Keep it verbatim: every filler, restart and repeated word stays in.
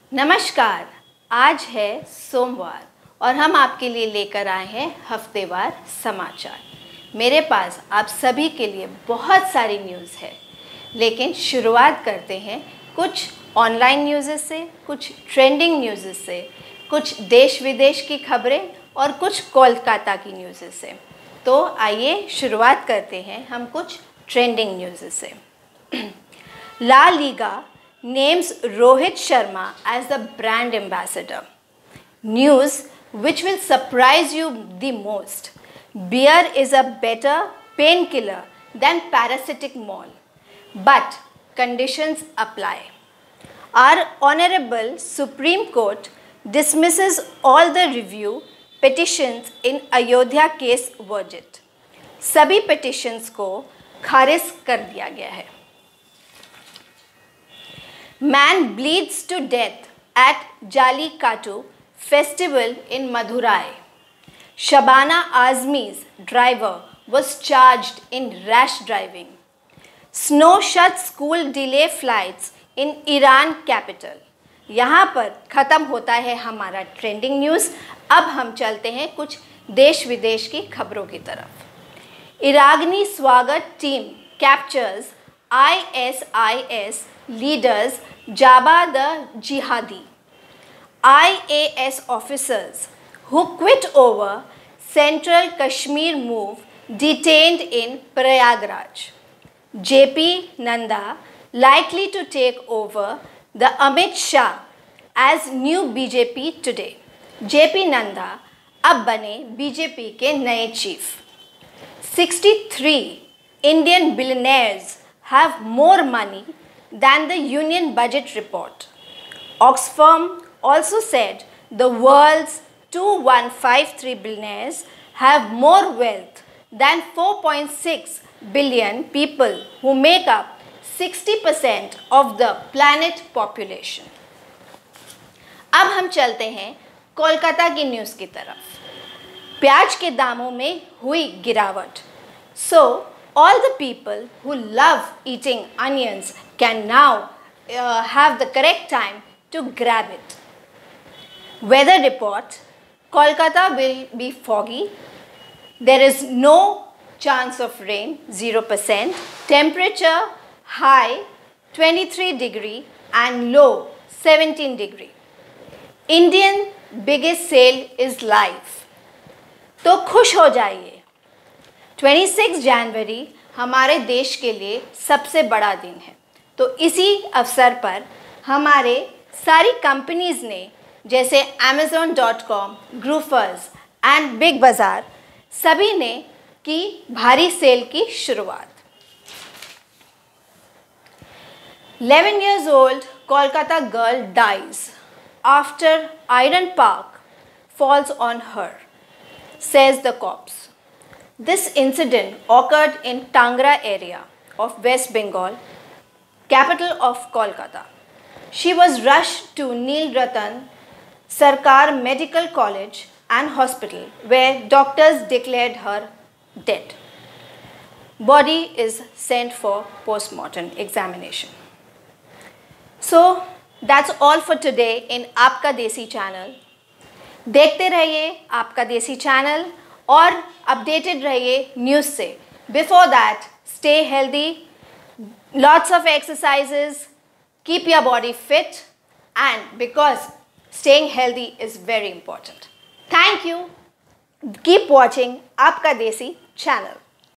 नमस्कार, आज है सोमवार और हम आपके लिए लेकर आए हैं हफ्तेवार समाचार। मेरे पास आप सभी के लिए बहुत सारी न्यूज़ है, लेकिन शुरुआत करते हैं कुछ ऑनलाइन न्यूज़ से, कुछ ट्रेंडिंग न्यूज़ से, कुछ देश विदेश की खबरें और कुछ कोलकाता की न्यूज़ से। तो आइए शुरुआत करते हैं हम कुछ ट्रेंडिंग न्यूज़ से। La Liga names Rohit Sharma as the brand ambassador. News which will surprise you the most. Beer is a better painkiller than paracetamol, but conditions apply. Our Honorable Supreme Court dismisses all the review petitions in Ayodhya case verdict. सभी petitions को खारिज कर दिया गया है। Man bleeds to death at Jallikattu festival in Madurai. Shabana Azmi's driver was charged in rash driving. Snow shuts school delay flights in Iran capital. यहाँ पर ख़त्म होता है हमारा ट्रेंडिंग न्यूज़। अब हम चलते हैं कुछ देश विदेश की खबरों की तरफ। इरागनी स्वागत team captures I S I S leaders Jabba the Jihadi. I A S officers who quit over Central Kashmir move detained in Prayagraj. J P Nanda likely to take over the Amit Shah as new B J P today. J P Nanda अब बने B J P के नए चीफ। sixty-three Indian billionaires have more money than the Union Budget report. Oxfam also said the world's two thousand one hundred fifty-three billionaires have more wealth than four point six billion people who make up sixty percent of the planet population. अब हम चलते हैं कोलकाता की news की तरफ। प्याज के दामों में हुई गिरावट। So all the people who love eating onions can now uh, have the correct time to grab it. Weather report: Kolkata will be foggy. There is no chance of rain, zero percent. Temperature high twenty-three degree and low seventeen degree. Indian biggest sale is live. तो खुश हो जाइए। छब्बीस जनवरी हमारे देश के लिए सबसे बड़ा दिन है। तो इसी अवसर पर हमारे सारी कंपनीज़ ने जैसे Amazon dot com, Grofers and Big Bazaar सभी ने की भारी सेल की शुरुआत। eleven years old Kolkata girl dies after iron park falls on her, says the cops. This incident occurred in Tangra area of West Bengal, capital of Kolkata. She was rushed to Neel Ratan Sarkar Medical College and Hospital, where doctors declared her dead. Body is sent for post-mortem examination. So that's all for today in आपका देसी channel. देखते रहिए आपका देसी channel और updated रहिए news से। Before that stay healthy, lots of exercises, keep your body fit and because staying healthy is very important. Thank you. Keep watching आपका देसी चैनल।